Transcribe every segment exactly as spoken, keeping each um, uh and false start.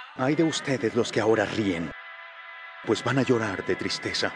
Hay de ustedes los que ahora ríen, pues van a llorar de tristeza.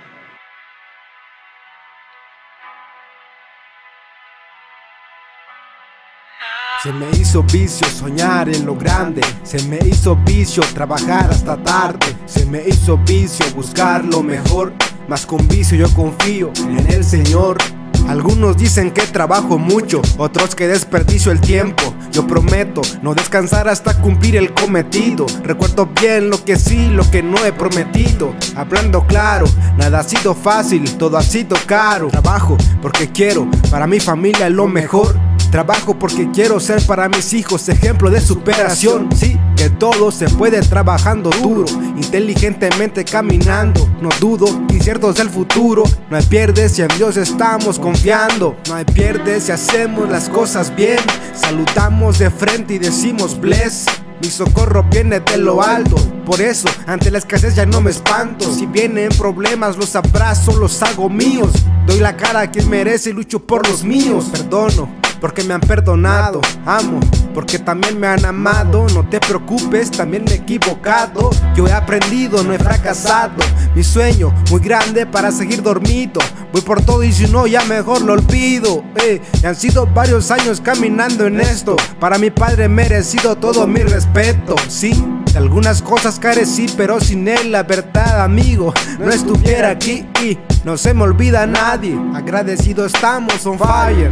Se me hizo vicio soñar en lo grande, se me hizo vicio trabajar hasta tarde, se me hizo vicio buscar lo mejor, más con vicio yo confío en el Señor. Algunos dicen que trabajo mucho, otros que desperdicio el tiempo. Yo prometo no descansar hasta cumplir el cometido. Recuerdo bien lo que sí, lo que no he prometido. Hablando claro, nada ha sido fácil, todo ha sido caro. Trabajo porque quiero para mi familia lo mejor. Trabajo porque quiero ser para mis hijos ejemplo de superación. Sí, que todo se puede trabajando duro, inteligentemente caminando. No dudo, inciertos del futuro. No hay pierde si en Dios estamos confiando. No hay pierde si hacemos las cosas bien. Saludamos de frente y decimos bless. Mi socorro viene de lo alto, por eso ante la escasez ya no me espanto. Si vienen problemas los abrazo, los hago míos. Doy la cara a quien merece y lucho por los míos. Perdono porque me han perdonado, amo porque también me han amado. No te preocupes, también me he equivocado. Yo he aprendido, no he fracasado. Mi sueño muy grande para seguir dormido. Voy por todo y si no ya mejor lo olvido. eh, y han sido varios años caminando en esto. Para mi padre he merecido todo mi respeto. Sí, de algunas cosas carecí, pero sin él la verdad amigo no estuviera aquí. Y no se me olvida a nadie, agradecido estamos on fire.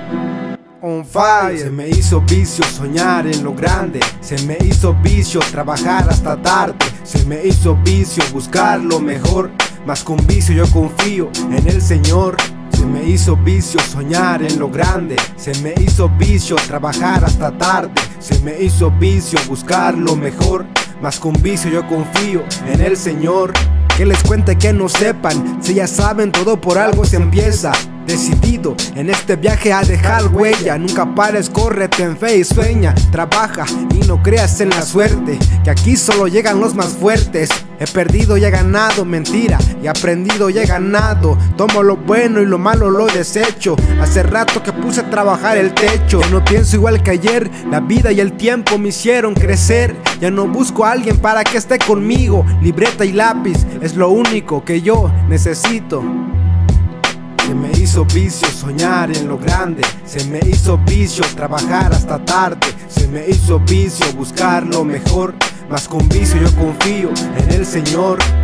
On fire. Se me hizo vicio soñar en lo grande, se me hizo vicio trabajar hasta tarde, se me hizo vicio buscar lo mejor, más con vicio yo confío en el Señor. Se me hizo vicio soñar en lo grande, se me hizo vicio trabajar hasta tarde, se me hizo vicio buscar lo mejor, más con vicio yo confío en el Señor. Que les cuente que no sepan, si ya saben todo por algo se empieza. Decidido en este viaje a dejar huella. Nunca pares, corre, ten fe y sueña. Trabaja y no creas en la suerte, que aquí solo llegan los más fuertes. He perdido y he ganado, mentira, y aprendido y he ganado. Tomo lo bueno y lo malo lo desecho. Hace rato que puse a trabajar el techo. Ya no pienso igual que ayer, la vida y el tiempo me hicieron crecer. Ya no busco a alguien para que esté conmigo. Libreta y lápiz es lo único que yo necesito. Se me hizo vicio soñar en lo grande, se me hizo vicio trabajar hasta tarde, se me hizo vicio buscar lo mejor, más con vicio yo confío en el Señor.